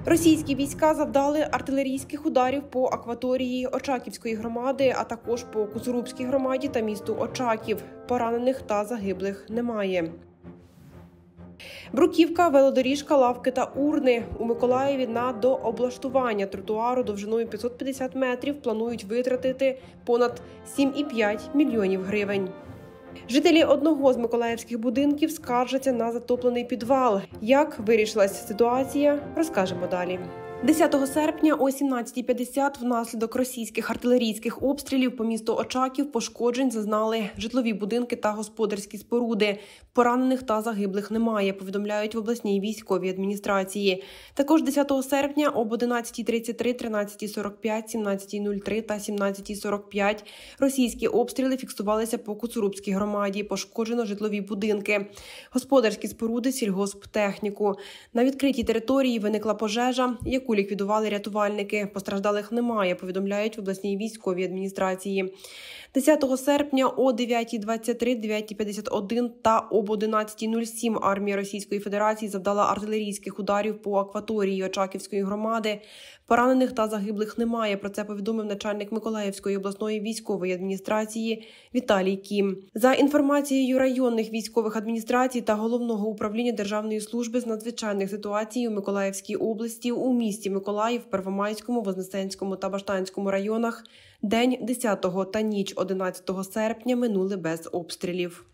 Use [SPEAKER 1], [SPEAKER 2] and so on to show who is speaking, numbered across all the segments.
[SPEAKER 1] Російські війська завдали артилерійських ударів по акваторії Очаківської громади, а також по Куцурубській громаді та місту Очаків. Поранених та загиблих немає. Бруківка, велодоріжка, лавки та урни. У Миколаєві на дооблаштування тротуару довжиною 550 метрів планують витратити понад 7,5 мільйонів гривень. Жителі одного з миколаївських будинків скаржаться на затоплений підвал. Як вирішилась ситуація, розкажемо далі. 10 серпня о 17:50 внаслідок російських артилерійських обстрілів по місту Очаків пошкоджень зазнали житлові будинки та господарські споруди. Поранених та загиблих немає, повідомляють в обласній військовій адміністрації. Також 10 серпня об 11:33, 13:45, 17:03 та 17:45 російські обстріли фіксувалися по Куцурубській громаді. Пошкоджено житлові будинки, господарські споруди, сільгосптехніку. На відкритій території виникла пожежа, яку ліквідували рятувальники. Постраждалих немає, повідомляють в обласній військовій адміністрації. 10 серпня о 9:23, 9:51 та об 11:07 армія Російської Федерації завдала артилерійських ударів по акваторії Очаківської громади. Поранених та загиблих немає. Про це повідомив начальник Миколаївської обласної військової адміністрації Віталій Кім. За інформацією районних військових адміністрацій та Головного управління Державної служби з надзвичайних ситуацій у Миколаївській області, у місті Миколаїв, Первомайському, Вознесенському та Баштанському районах день 10 та ніч 11 серпня минули без обстрілів.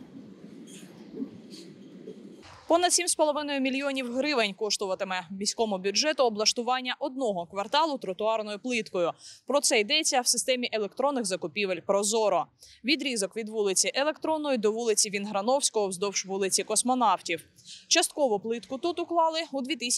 [SPEAKER 2] Понад 7,5 мільйонів гривень коштуватиме міському бюджету облаштування одного кварталу тротуарною плиткою. Про це йдеться в системі електронних закупівель «Прозоро». Відрізок від вулиці Електронної до вулиці Вінграновського вздовж вулиці Космонавтів. Частково плитку тут уклали у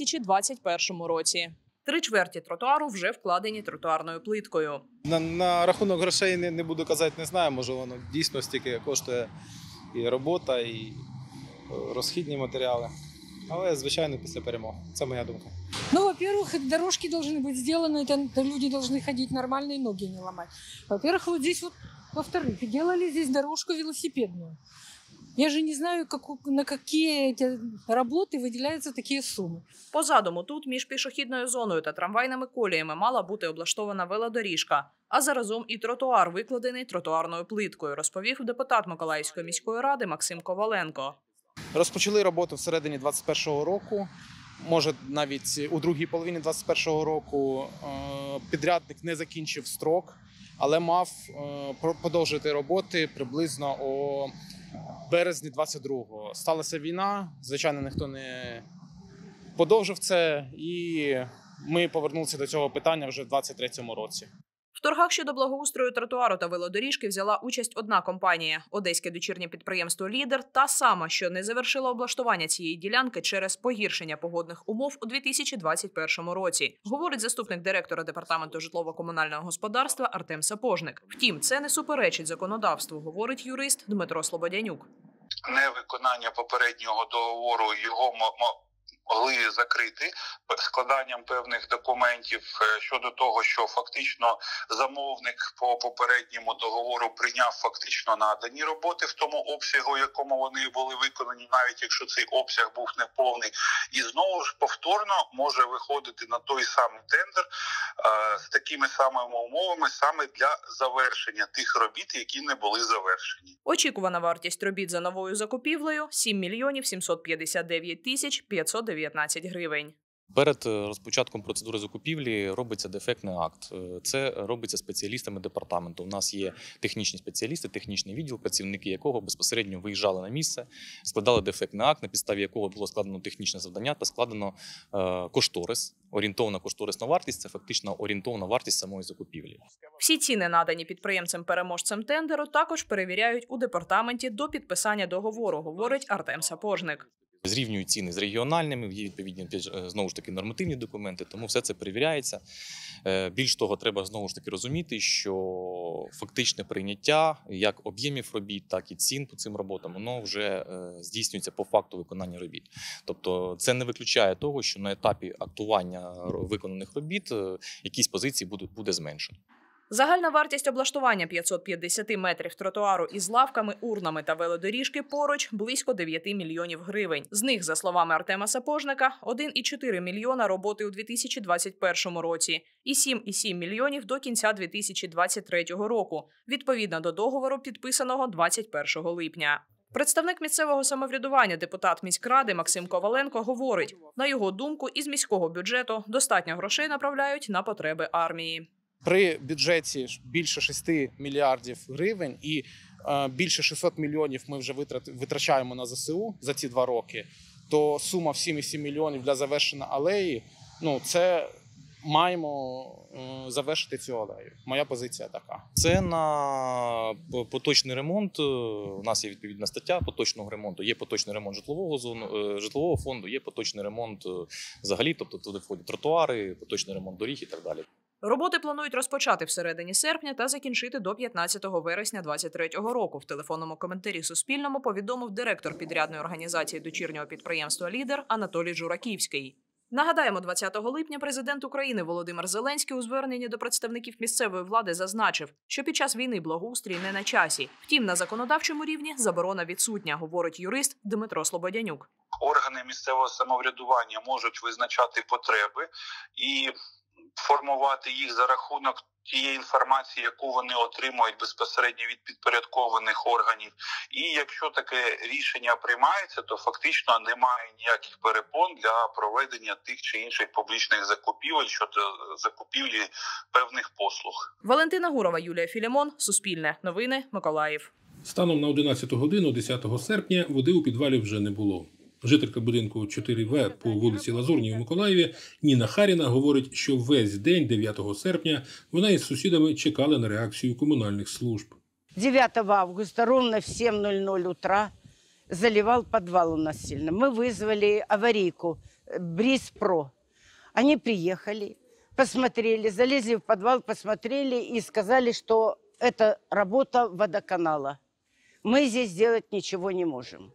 [SPEAKER 2] 2021 році. 3/4 тротуару вже вкладені тротуарною плиткою.
[SPEAKER 3] На рахунок грошей не буду казати, не знаю, може воно дійсно стільки коштує і робота, і розхідні матеріали. Але, звичайно, після перемоги. Це моя думка.
[SPEAKER 4] Ну, во-первых, дорожки должны быть сделаны, это люди должны ходить нормально и ноги не ломать. Во-первых, вот здесь вот, во-вторых, делали здесь дорожку велосипедную. Я же не знаю, на какие эти работы выделяются такие суммы.
[SPEAKER 2] По задуму тут між пішохідною зоною та трамвайними коліями мала бути облаштована велодоріжка, а заразом і тротуар викладений тротуарною плиткою, розповів депутат Миколаївської міської ради Максим Коваленко.
[SPEAKER 3] Розпочали роботу всередині 2021 року, може навіть у другій половині 2021 року. Підрядник не закінчив строк, але мав продовжити роботи приблизно у березні 22-го. Сталася війна, звичайно, ніхто не подовжив це, і ми повернулися до цього питання вже в 2023 році.
[SPEAKER 2] В торгах щодо благоустрою тротуару та велодоріжки взяла участь одна компанія – одеське дочірнє підприємство «Лідер», та сама, що не завершила облаштування цієї ділянки через погіршення погодних умов у 2021 році, говорить заступник директора Департаменту житлово-комунального господарства Артем Сапожник. Втім, це не суперечить законодавству, говорить юрист Дмитро Слободянюк.
[SPEAKER 5] Невиконання попереднього договору його могли закрити складанням певних документів щодо того, що фактично замовник по попередньому договору прийняв фактично надані роботи в тому обсягу, якому вони були виконані, навіть якщо цей обсяг був неповний. І знову ж повторно може виходити на той самий тендер з такими самими умовами саме для завершення тих робіт, які не були завершені.
[SPEAKER 2] Очікувана вартість робіт за новою закупівлею – 7 мільйонів 759 тисяч 519 гривень.
[SPEAKER 6] Перед розпочатком процедури закупівлі робиться дефектний акт. Це робиться спеціалістами департаменту. У нас є технічні спеціалісти, технічний відділ, працівники якого безпосередньо виїжджали на місце, складали дефектний акт, на підставі якого було складено технічне завдання та складено кошторис. Орієнтовна кошторисна вартість – це фактично орієнтовна вартість самої закупівлі.
[SPEAKER 2] Всі ціни, надані підприємцям-переможцям тендеру, також перевіряють у департаменті до підписання договору, говорить Артем Сапожник.
[SPEAKER 6] Зрівнюють ціни з регіональними, є відповідні, знову ж таки, нормативні документи, тому все це перевіряється. Більш того, треба знову ж таки розуміти, що фактичне прийняття як об'ємів робіт, так і цін по цим роботам, воно вже здійснюється по факту виконання робіт. Тобто це не виключає того, що на етапі актування виконаних робіт якісь позиції буде зменшено.
[SPEAKER 2] Загальна вартість облаштування 550 метрів тротуару із лавками, урнами та велодоріжки поруч – близько 9 мільйонів гривень. З них, за словами Артема Сапожника, 1,4 мільйона роботи у 2021 році і 7,7 мільйонів до кінця 2023 року, відповідно до договору, підписаного 21 липня. Представник місцевого самоврядування, депутат міськради Максим Коваленко говорить, на його думку, із міського бюджету достатньо грошей направляють на потреби армії.
[SPEAKER 3] При бюджеті більше 6 мільярдів гривень і більше 600 мільйонів ми вже витрачаємо на ЗСУ за ці 2 роки, то сума в 7,7 мільйонів для завершення алеї, це маємо завершити цю алею. Моя позиція така.
[SPEAKER 6] Це на поточний ремонт. У нас є відповідна стаття поточного ремонту. Є поточний ремонт житлового фонду, є поточний ремонт взагалі, тобто туди входять тротуари, поточний ремонт доріг і так далі.
[SPEAKER 2] Роботи планують розпочати всередині серпня та закінчити до 15 вересня 2023 року. В телефонному коментарі Суспільному повідомив директор підрядної організації дочірнього підприємства «Лідер» Анатолій Жураківський. Нагадаємо, 20 липня президент України Володимир Зеленський у зверненні до представників місцевої влади зазначив, що під час війни благоустрій не на часі. Втім, на законодавчому рівні заборона відсутня, говорить юрист Дмитро Слободянюк.
[SPEAKER 5] Органи місцевого самоврядування можуть визначати потреби і формувати їх за рахунок тієї інформації, яку вони отримують безпосередньо від підпорядкованих органів. І якщо таке рішення приймається, то фактично немає ніяких перепон для проведення тих чи інших публічних закупівель щодо закупівлі певних послуг.
[SPEAKER 2] Валентина Гурова, Юлія Філімон, Суспільне. Новини, Миколаїв.
[SPEAKER 7] Станом на 11 годину 10 серпня води у підвалі вже не було. Жителька будинку 4В по вулиці Лазурній у Миколаєві Ніна Харіна говорить, що весь день 9 серпня вона із сусідами чекали на реакцію комунальних служб.
[SPEAKER 8] 9 августа ровно в 7:00 утра заливал подвал у нас сильно. Мы вызвали аварийку Бриз-Про. Они приехали, посмотрели, залезли в подвал, посмотрели и сказали, что это работа водоканала. Мы здесь сделать ничего не можем.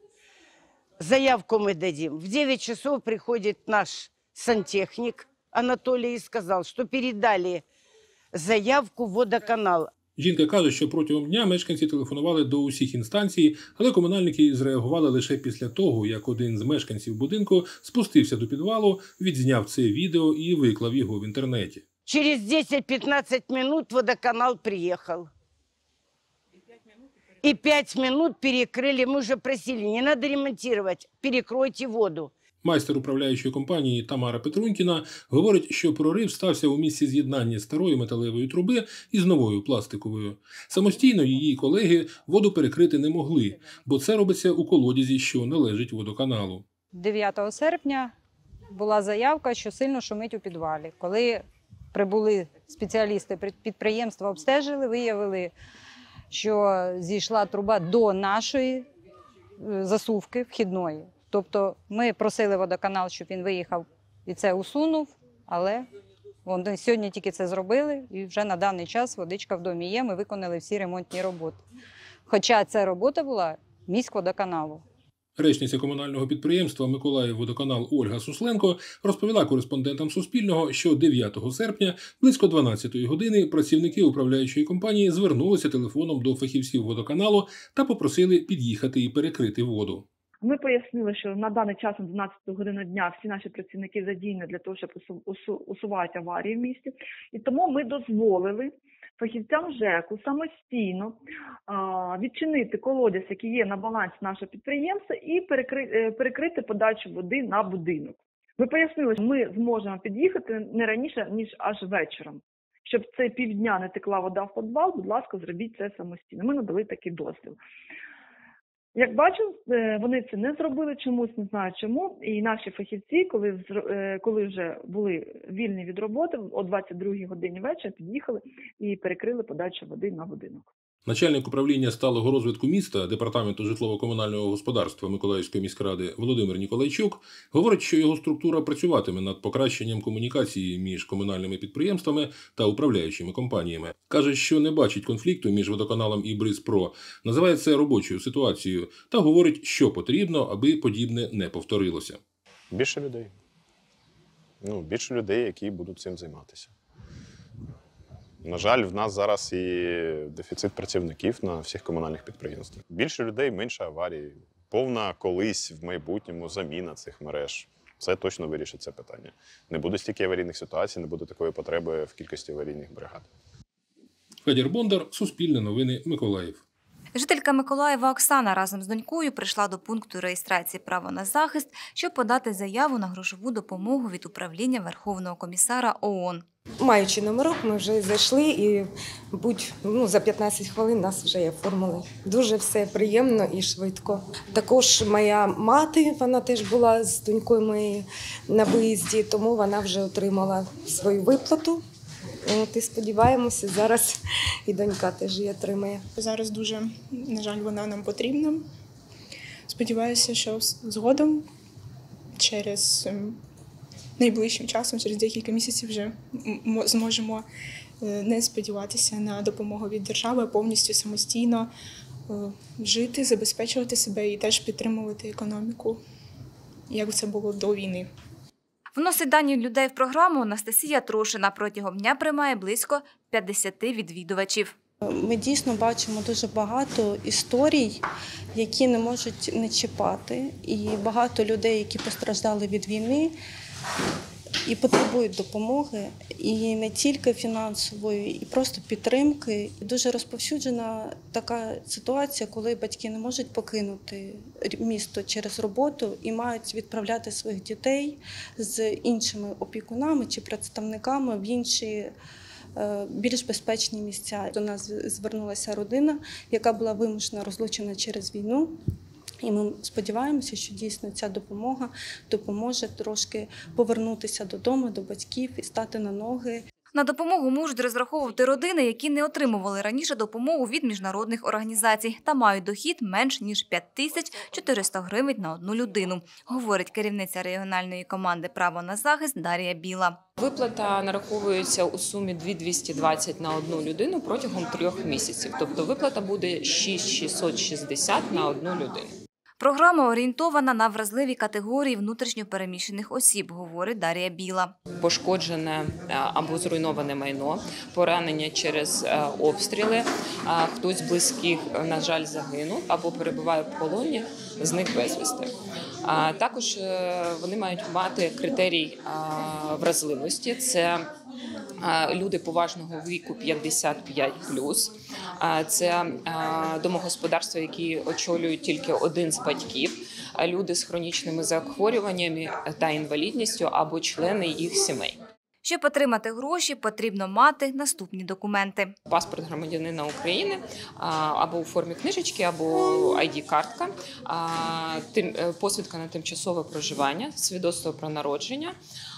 [SPEAKER 8] Заявку мы дадим. В 9 часов приходит наш сантехник Анатолий и сказал, что передали заявку в водоканал.
[SPEAKER 7] Жінка каже, що протягом дня мешканці телефонували до усіх інстанцій, але комунальники зреагували лише після того, як один з мешканців будинку спустився до підвалу, відзняв це відео і виклав його в інтернеті.
[SPEAKER 8] Через 10-15 минут водоканал приехал. И 5 минут перекрыли. Мы уже просили, не надо ремонтировать, перекройте воду.
[SPEAKER 7] Майстер управляючої компанії Тамара Петрунькіна говорить, що прорив стався у місці з'єднання старої металевої труби із новою пластиковою. Самостійно її колеги воду перекрити не могли, бо це робиться у колодязі, що належить водоканалу.
[SPEAKER 9] 9 серпня була заявка, що сильно шумить у підвалі. Коли прибули спеціалісти підприємства, обстежили, виявили, що зійшла труба до нашої засувки вхідної. Тобто ми просили водоканал, щоб він виїхав і це усунув, але вони сьогодні тільки це зробили і вже на даний час водичка в домі є, ми виконали всі ремонтні роботи. Хоча ця робота була міськводоканалу.
[SPEAKER 7] Речниця комунального підприємства «Миколаївводоканал» Ольга Сусленко розповіла кореспондентам Суспільного, що 9 серпня близько 12-ї години працівники управляючої компанії звернулися телефоном до фахівців водоканалу та попросили під'їхати і перекрити воду.
[SPEAKER 10] Ми пояснили, що на даний час на 12 годину дня всі наші працівники задіяні для того, щоб усувати аварії в місті. І тому ми дозволили фахівцям ЖЕКу самостійно відчинити колодязь, який є на балансі нашого підприємства, і перекрити подачу води на будинок. Ми пояснили, що ми зможемо під'їхати не раніше, ніж аж вечором. Щоб це півдня не текла вода в підвал, будь ласка, зробіть це самостійно. Ми надали такий дозвіл. Як бачу, вони це не зробили чомусь, не знаю чому. І наші фахівці, коли вже були вільні від роботи, о 22-й годині вечора під'їхали і перекрили подачу води на будинок.
[SPEAKER 7] Начальник управління сталого розвитку міста Департаменту житлово-комунального господарства Миколаївської міськради Володимир Ніколайчук говорить, що його структура працюватиме над покращенням комунікації між комунальними підприємствами та управляючими компаніями. Каже, що не бачить конфлікту між водоканалом і Бриз-Про, називає це робочою ситуацією та говорить, що потрібно, аби подібне не повторилося.
[SPEAKER 11] Більше людей. Більше людей, які будуть цим займатися. На жаль, в нас зараз і дефіцит працівників на всіх комунальних підприємствах. Більше людей, менше аварій. Повна колись в майбутньому заміна цих мереж. Це точно вирішить це питання. Не буде стільки аварійних ситуацій, не буде такої потреби в кількості аварійних бригад.
[SPEAKER 7] Федір Бондар, Суспільне новини, Миколаїв.
[SPEAKER 12] Жителька Миколаєва Оксана разом з донькою прийшла до пункту реєстрації права на захист, щоб подати заяву на грошову допомогу від управління Верховного комісара ООН.
[SPEAKER 13] Маючи номерок, ми вже зайшли і, за 15 хвилин нас вже оформили. Дуже все приємно і швидко. Також моя мати, вона теж була з донькою моєю на виїзді, тому вона вже отримала свою виплату. І сподіваємося, зараз і донька теж її отримає.
[SPEAKER 14] Зараз дуже, на жаль, вона нам потрібна. Сподіваюся, що згодом, через найближчим часом, через декілька місяців вже зможемо не сподіватися на допомогу від держави, а повністю самостійно жити, забезпечувати себе і теж підтримувати економіку, як це було до війни.
[SPEAKER 12] Вносить дані людей в програму Анастасія Трошина. Протягом дня приймає близько 50 відвідувачів.
[SPEAKER 15] Ми дійсно бачимо дуже багато історій, які не можуть не чіпати. І багато людей, які постраждали від війни і потребують допомоги, і не тільки фінансової, і просто підтримки. Дуже розповсюджена така ситуація, коли батьки не можуть покинути місто через роботу і мають відправляти своїх дітей з іншими опікунами чи представниками в інші більш безпечні місця. До нас звернулася родина, яка була вимушено розлучена через війну. І ми сподіваємося, що дійсно ця допомога допоможе трошки повернутися додому, до батьків і стати на ноги.
[SPEAKER 12] На допомогу можуть розраховувати родини, які не отримували раніше допомогу від міжнародних організацій та мають дохід менш ніж 5400 гривень на одну людину, говорить керівниця регіональної команди «Право на захист» Дар'я Біла.
[SPEAKER 16] Виплата нараховується у сумі 2220 на одну людину протягом 3 місяців. Тобто виплата буде 6660 на одну людину.
[SPEAKER 12] Програма орієнтована на вразливі категорії внутрішньо переміщених осіб, говорить Дар'я Біла.
[SPEAKER 16] Пошкоджене або зруйноване майно, поранення через обстріли, хтось з близьких, на жаль, загинув або перебуває в полоні, зник безвісти. Також вони мають мати критерій вразливості – це люди поважного віку 55+, це домогосподарства, які очолюють тільки один з батьків, люди з хронічними захворюваннями та інвалідністю або члени їх сімей.
[SPEAKER 12] Щоб отримати гроші, потрібно мати наступні документи.
[SPEAKER 16] Паспорт громадянина України або у формі книжечки, або ID-картка, посвідка на тимчасове проживання, свідоцтво про народження,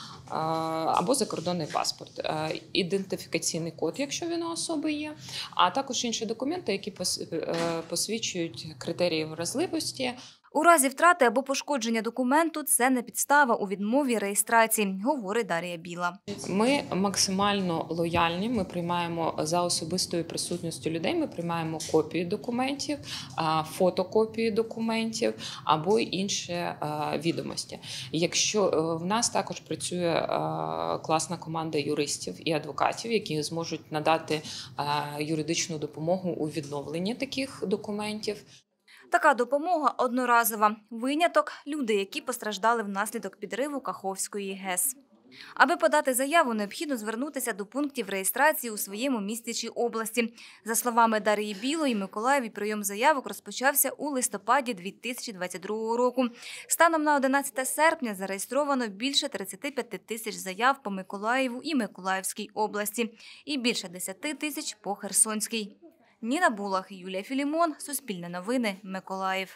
[SPEAKER 16] або закордонний паспорт, ідентифікаційний код, якщо він у особи є, а також інші документи, які посвідчують критерії вразливості.
[SPEAKER 12] У разі втрати або пошкодження документу – це не підстава у відмові реєстрації, говорить Дар'я Біла.
[SPEAKER 16] Ми максимально лояльні, ми приймаємо за особистою присутністю людей, ми приймаємо копії документів, фотокопії документів або інші відомості. Якщо в нас також працює класна команда юристів і адвокатів, які зможуть надати юридичну допомогу у відновленні таких документів.
[SPEAKER 12] Така допомога одноразова. Виняток – люди, які постраждали внаслідок підриву Каховської ГЕС. Аби подати заяву, необхідно звернутися до пунктів реєстрації у своєму місті чи області. За словами Дар'ї Білої, Миколаєві прийом заявок розпочався у листопаді 2022 року. Станом на 11 серпня зареєстровано більше 35 тисяч заяв по Миколаєву і Миколаївській області і більше 10 тисяч по Херсонській. Ніна Булах, Юлія Філімон, Суспільне новини, Миколаїв.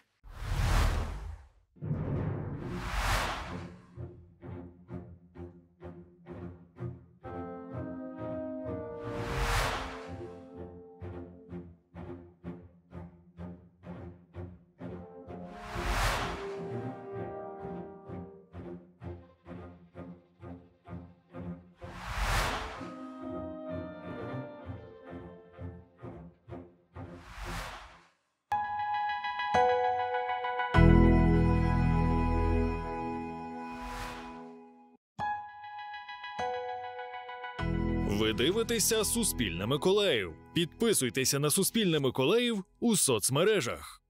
[SPEAKER 17] Ви дивитеся «Суспільне Миколаїв». Підписуйтеся на «Суспільне Миколаїв» у соцмережах.